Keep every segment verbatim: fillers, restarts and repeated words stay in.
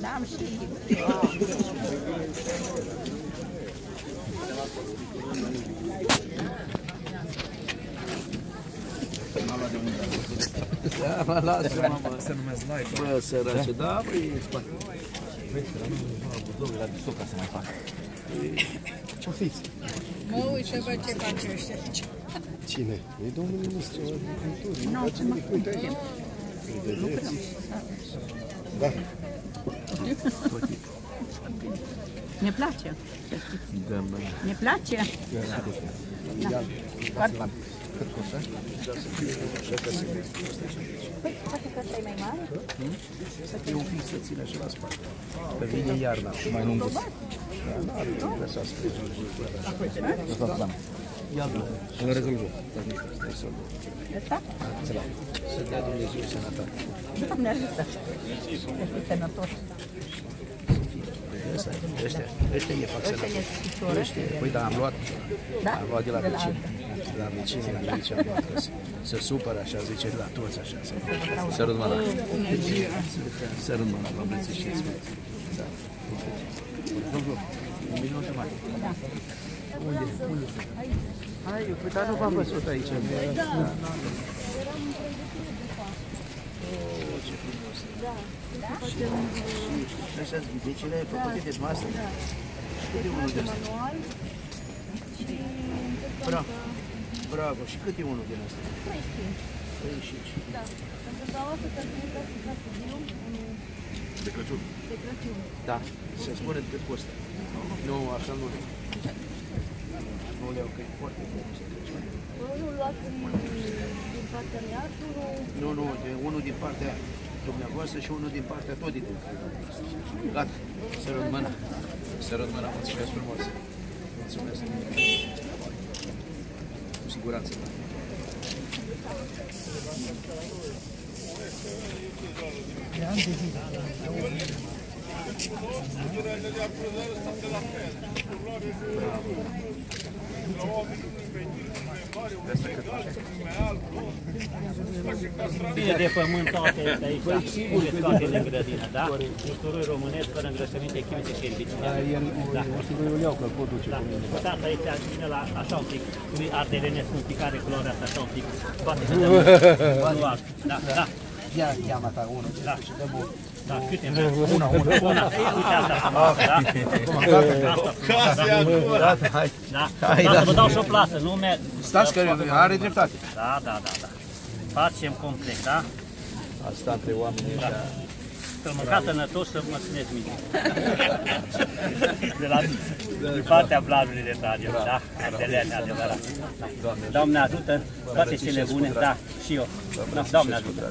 N-am și... Da, mă lasă, mă, se numesc live. Bă, sărace, da, băi, e spate. Vezi, la nu, buzou, era de soca să mai fac. Ce-o fiți? Mă uite, bă, ce face ăștia aici. Cine? E domnul ministru al culturii. Nu, ce mă cumpărăm. Lucrăm. Da. Ne place. Ne place. Da. Foarte. Păi, poate că ăsta e mai mare? Să fie un pic să ține și la spate. Pe vine iarna, mai lungă. Da, n-are timp de să strige. Ia-l, îl rezolvă. Stai să-l duc. Ăsta? Să dea Dumnezeu sănătate. Doamne ajută. Este sănătos. Ăștia, ăștia e fac sănătos. Ăștia, păi da, am luat. Am luat de la vecini. La vecini, la aici am luat. Se supără așa, zice, la toți așa. Sărut mâna. Sărut mâna, vă îmbrățișeți. Da. Un minut jumătate. Da. Unde? Unde? Hai, păi dar nu v-am văzut aici. Da. Ce frumos. Da. Și așa-s ghidecile făcute de masă. Și cât e unul de ăsta? Bravo. Bravo. Și cât e unul din ăsta? treizeci și cinci. Da. Pentru că o să trebuie ca să viu De Crăciun. de Crăciun. Da. Se spune cât costă. Nu, așa nu. Nu le iau, că e foarte frumos. Nu luați din partea mea sau nu? Nu, nu, de unul din partea dumneavoastră și unul din partea tot din Gata, sărut mâna. Sărut mâna, mulțumesc frumos. Mulțumesc. Cu siguranță. De ani de zi. Bine de pământ toate de aici, pure toate din grădină, da? Usturoi românesc, fără îngrășăminte chimice și erbicide. Da. O să îl iau, că îl pot duce cu mine. Uitați aici, vine la așa un pic, ardelenesc un pic, are culoarea asta așa un pic. Poate să dăm nu alt. Da, da. Ia, ia-mă ta, unul. Da. Da, câte Una, una, una. Uite asta frumoasă, da? Asta frumoasă, da? Hai. Da, da, vă dau și o plasă, nu merg. Stați că are dreptate. Da, da, da, da. Facem complet, da? Asta între oamenii ăștia. Să mâncați sănătos să mă țineți minte. De la din partea Vladului de Radio, da? Ardeleane, adevărat. Doamne ajută, toate cele bune, da, și eu. Doamne ajută.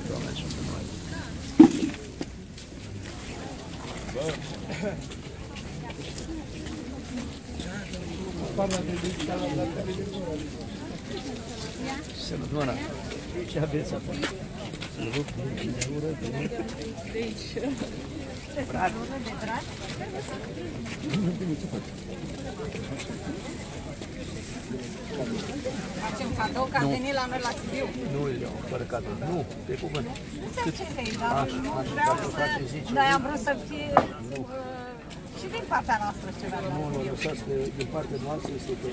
Sărut mâna. Ce aveți acum? Bravo. De drag? Facem cadou că am venit la noi la Sibiu. Nu îl iau, fără cadou. Nu, pe cuvânt. Nu știu ce să-i dau. Vreau să... Noi am vrut să fie... Și din partea noastră ceva. Nu, nu, lăsați că din partea noastră este pe...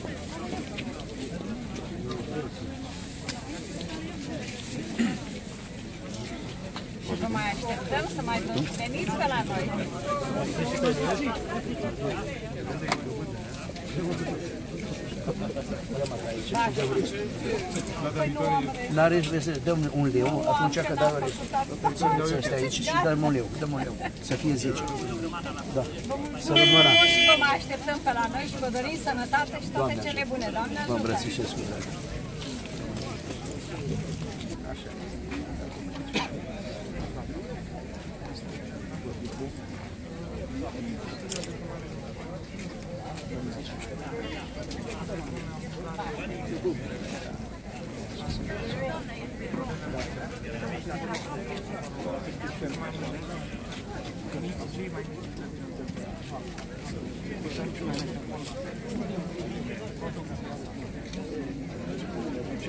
Și vă mai așteptăm să mai veniți pe la noi. N-are să dăm un leu, atunci că dau restul. Ăștia aici și dăm un leu, dăm un leu. Să fie zece. Da. Să vă măra. Și vă mai așteptăm pe la noi și vă dorim sănătate și toate cele bune. Doamne ajută! Vă îmbrățișez cu drag.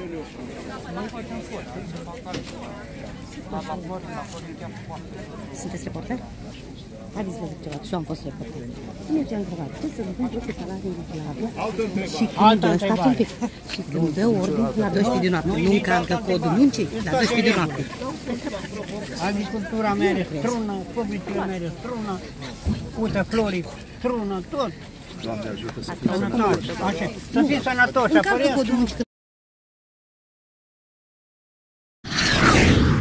Sunteți reporter? Haideți să vă zic ceva, și eu am fost reporter. Nu ce-am întrebat, ce se întâmplă cu salariul de Flavia și când, stați un pic, și când dă ordin la douăsprezece de noapte, nu încalcă codul muncii, la douăsprezece de noapte. Agricultura mere strună, publicile mere strună, uite florii strună, tot. Doamne ajută să fim Sănătoși, așa, să fii sănătoși, Încalcă codul muncii.